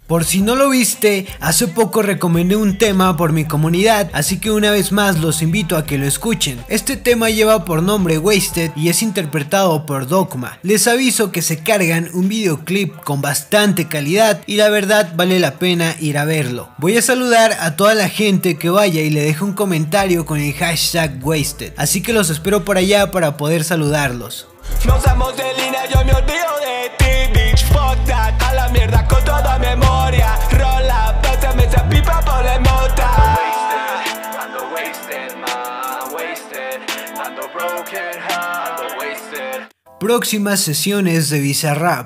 Por si no lo viste, hace poco recomendé un tema por mi comunidad, así que una vez más los invito a que lo escuchen. Este tema lleva por nombre Wasted y es interpretado por Dogma. Les aviso que se cargan un videoclip con bastante calidad y la verdad vale la pena ir a verlo. Voy a saludar a toda la gente que vaya y le deje un comentario con el hashtag Wasted, así que los espero por allá para poder saludarlos. No usamos de línea, yo me olvido de ti, bitch, fuck that, a la mierda con toda memoria. Roll up, pásame esa pipa por la mota. Ando wasted, man, wasted. Ando broken, ando wasted. Próximas sesiones de Bizarrap.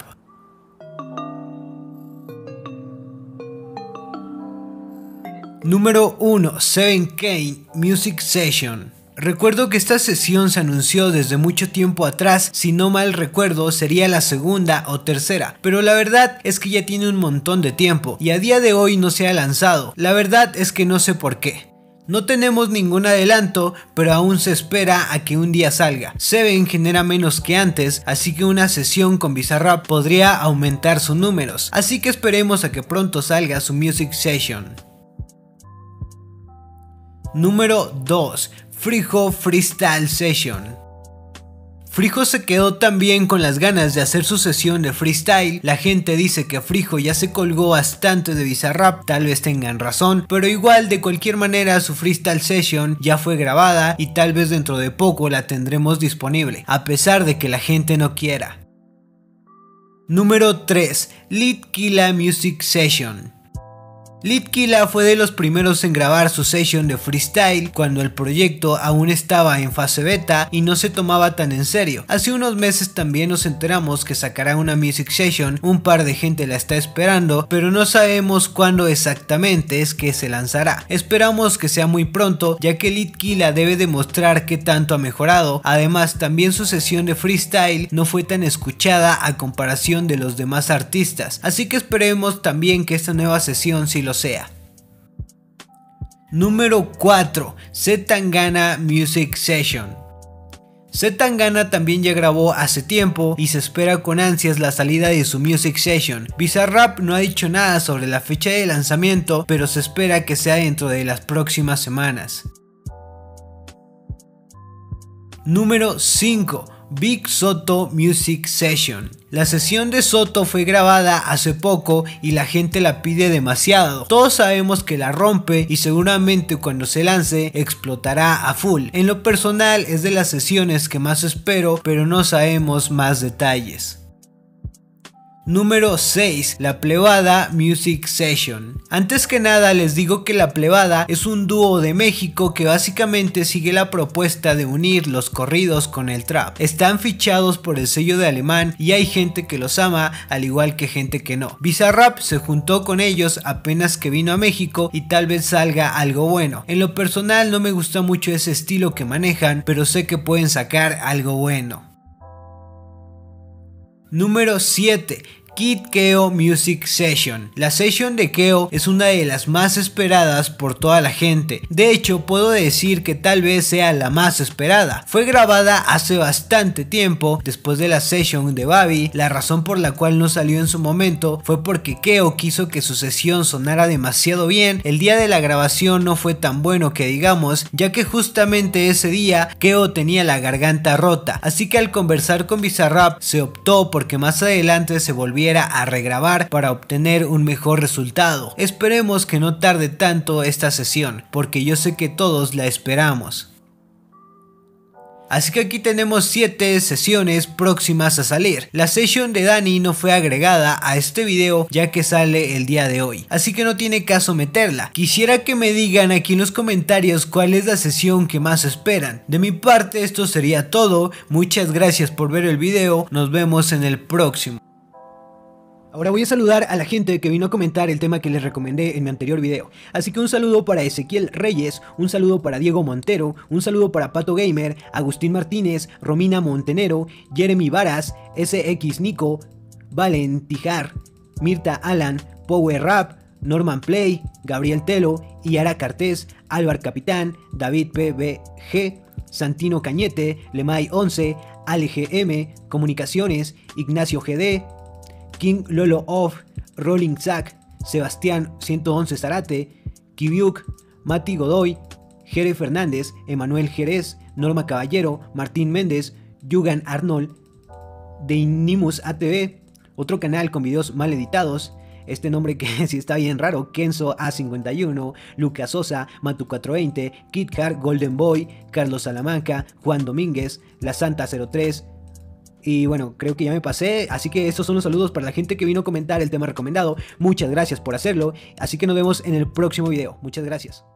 Número 1. 7K Music Session. Recuerdo que esta sesión se anunció desde mucho tiempo atrás, si no mal recuerdo sería la segunda o tercera, pero la verdad es que ya tiene un montón de tiempo y a día de hoy no se ha lanzado. La verdad es que no sé por qué. No tenemos ningún adelanto, pero aún se espera a que un día salga. Seven genera menos que antes, así que una sesión con Bizarrap podría aumentar sus números, así que esperemos a que pronto salga su Music Session. Número 2. Frijo Freestyle Session. Frijo se quedó también con las ganas de hacer su sesión de freestyle. La gente dice que Frijo ya se colgó bastante de Bizarrap, tal vez tengan razón, pero igual de cualquier manera su freestyle session ya fue grabada y tal vez dentro de poco la tendremos disponible, a pesar de que la gente no quiera. Número 3. Litkilla Music Session. Litkilla fue de los primeros en grabar su session de freestyle cuando el proyecto aún estaba en fase beta y no se tomaba tan en serio. Hace unos meses también nos enteramos que sacará una music session, un par de gente la está esperando, pero no sabemos cuándo exactamente es que se lanzará. Esperamos que sea muy pronto, ya que Litkilla debe demostrar qué tanto ha mejorado. Además, también su sesión de freestyle no fue tan escuchada a comparación de los demás artistas, así que esperemos también que esta nueva sesión sí lo sea. Número 4. Zetangana Music Session. Zetangana también ya grabó hace tiempo y se espera con ansias la salida de su Music Session. Bizarrap no ha dicho nada sobre la fecha de lanzamiento, pero se espera que sea dentro de las próximas semanas. Número 5. Big Soto Music Session. La sesión de Soto fue grabada hace poco y la gente la pide demasiado. Todos sabemos que la rompe y seguramente cuando se lance explotará a full. En lo personal es de las sesiones que más espero, pero no sabemos más detalles. Número 6. La Plebada Music Session. Antes que nada les digo que La Plebada es un dúo de México que básicamente sigue la propuesta de unir los corridos con el trap. Están fichados por el sello de Alemán y hay gente que los ama al igual que gente que no. Bizarrap se juntó con ellos apenas que vino a México y tal vez salga algo bueno. En lo personal no me gusta mucho ese estilo que manejan, pero sé que pueden sacar algo bueno. Número 7. Kid Keo Music Session. La session de Keo es una de las más esperadas por toda la gente. De hecho, puedo decir que tal vez sea la más esperada. Fue grabada hace bastante tiempo, después de la session de Babi. La razón por la cual no salió en su momento fue porque Keo quiso que su sesión sonara demasiado bien. El día de la grabación no fue tan bueno que digamos, ya que justamente ese día Keo tenía la garganta rota. Así que al conversar con Bizarrap se optó porque más adelante se volviera a regrabar para obtener un mejor resultado. Esperemos que no tarde tanto esta sesión, porque yo sé que todos la esperamos. Así que aquí tenemos 7 sesiones próximas a salir. La session de Dani no fue agregada a este video ya que sale el día de hoy, así que no tiene caso meterla. Quisiera que me digan aquí en los comentarios cuál es la sesión que más esperan. De mi parte esto sería todo. Muchas gracias por ver el video. Nos vemos en el próximo. Ahora voy a saludar a la gente que vino a comentar el tema que les recomendé en mi anterior video. Así que un saludo para Ezequiel Reyes, un saludo para Diego Montero, un saludo para Pato Gamer, Agustín Martínez, Romina Montenero, Jeremy Varas, SX Nico, Valen Tijar, Mirta Alan, Power Rap, Norman Play, Gabriel Telo, Yara Cartés, Álvar Capitán, David PBG, Santino Cañete, Lemay 11, Ale GM, Comunicaciones, Ignacio GD, King Lolo Off, Rolling Zack, Sebastián 111 Zarate, Kibiuk, Mati Godoy, Jere Fernández, Emanuel Jerez, Norma Caballero, Martín Méndez, Yugan Arnold, Deinimus ATV, otro canal con videos mal editados, este nombre que sí está bien raro, Kenzo A51, Lucas Sosa, Matu420, KitKar, Golden Boy, Carlos Salamanca, Juan Domínguez, La Santa 03. Y bueno, creo que ya me pasé, así que estos son los saludos para la gente que vino a comentar el tema recomendado. Muchas gracias por hacerlo, así que nos vemos en el próximo video. Muchas gracias.